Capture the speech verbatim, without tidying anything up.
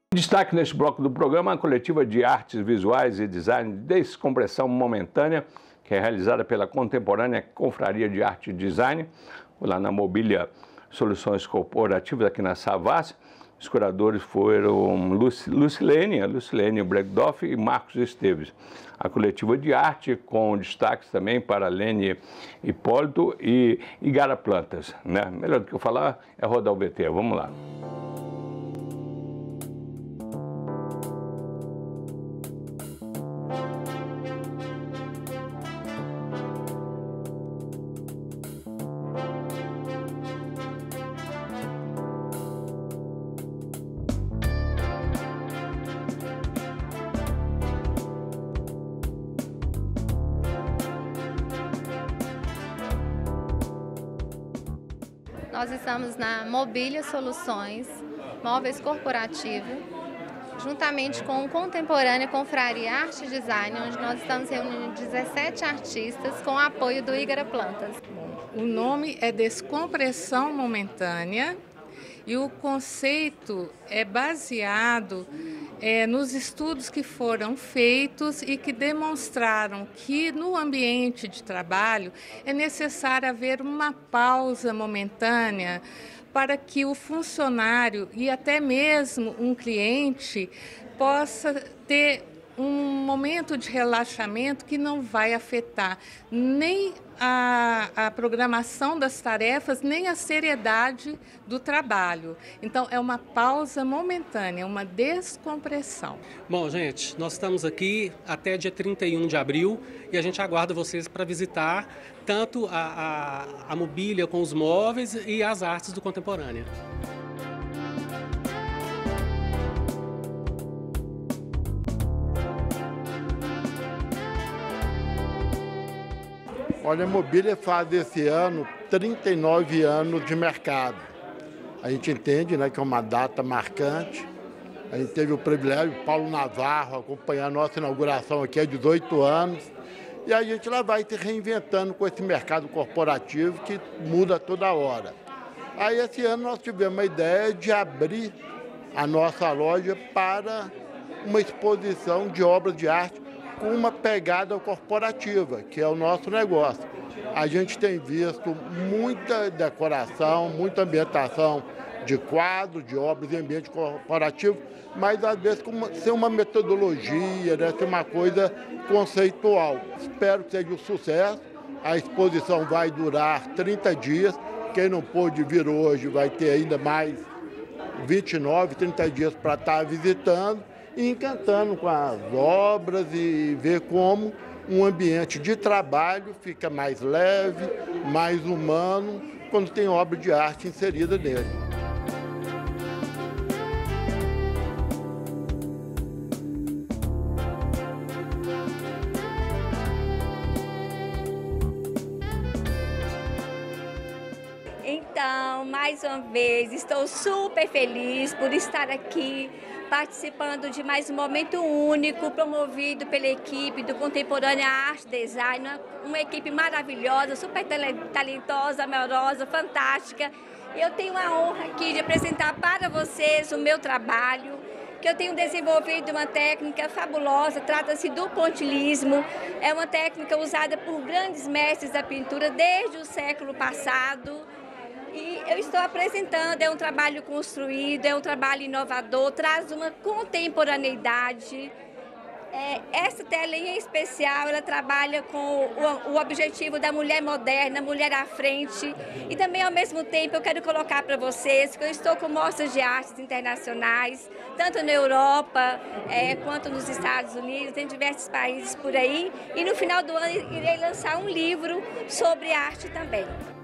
Destaque neste bloco do programa a coletiva de artes visuais e design Descompressão Momentânea, que é realizada pela contemporânea Confraria de Arte e Design, lá na Mobília Soluções Corporativas, aqui na Savassi. Os curadores foram Lucilene, Lucilene Bregdoff e Marcos Esteves. A coletiva de arte com destaques também para Lene Hipólito e Igara Plantas, né? Melhor do que eu falar é rodar o V T. Vamos lá. Nós estamos na Mobília Soluções, móveis corporativos, juntamente com o Contemporânea Confraria Arte e Design, onde nós estamos reunindo dezessete artistas com o apoio do Igara Plantas. O nome é Descompressão Momentânea e o conceito é baseado é, nos estudos que foram feitos e que demonstraram que no ambiente de trabalho é necessário haver uma pausa momentânea para que o funcionário e até mesmo um cliente possa ter um momento de relaxamento que não vai afetar nem a, a programação das tarefas, nem a seriedade do trabalho. Então, é uma pausa momentânea, uma descompressão. Bom, gente, nós estamos aqui até dia trinta e um de abril e a gente aguarda vocês para visitar tanto a, a, a mobília com os móveis e as artes do Contemporânea. Olha, a Mobília faz esse ano trinta e nove anos de mercado. A gente entende, né, que é uma data marcante. A gente teve o privilégio, Paulo Navarro, acompanhar a nossa inauguração aqui há dezoito anos. E a gente lá vai se reinventando com esse mercado corporativo que muda toda hora. Aí esse ano nós tivemos a ideia de abrir a nossa loja para uma exposição de obras de arte com uma pegada corporativa, que é o nosso negócio. A gente tem visto muita decoração, muita ambientação de quadros, de obras em ambiente corporativo, mas às vezes com uma, sem uma metodologia, né, sem uma coisa conceitual. Espero que seja um sucesso. A exposição vai durar trinta dias. Quem não pôde vir hoje vai ter ainda mais vinte e nove, trinta dias para estar visitando e encantando com as obras e ver como um ambiente de trabalho fica mais leve, mais humano, quando tem obra de arte inserida nele. Então, mais uma vez, estou super feliz por estar aqui participando de mais um momento único promovido pela equipe do Contemporânea Arte Design, uma equipe maravilhosa, super talentosa, amorosa, fantástica. Eu tenho a honra aqui de apresentar para vocês o meu trabalho, que eu tenho desenvolvido uma técnica fabulosa, trata-se do pontilhismo. É uma técnica usada por grandes mestres da pintura desde o século passado. E eu estou apresentando, é um trabalho construído, é um trabalho inovador, traz uma contemporaneidade. É, essa tela em especial, ela trabalha com o, o objetivo da mulher moderna, mulher à frente. E também, ao mesmo tempo, eu quero colocar para vocês que eu estou com mostras de artes internacionais, tanto na Europa é, quanto nos Estados Unidos, em diversos países por aí. E no final do ano irei lançar um livro sobre arte também.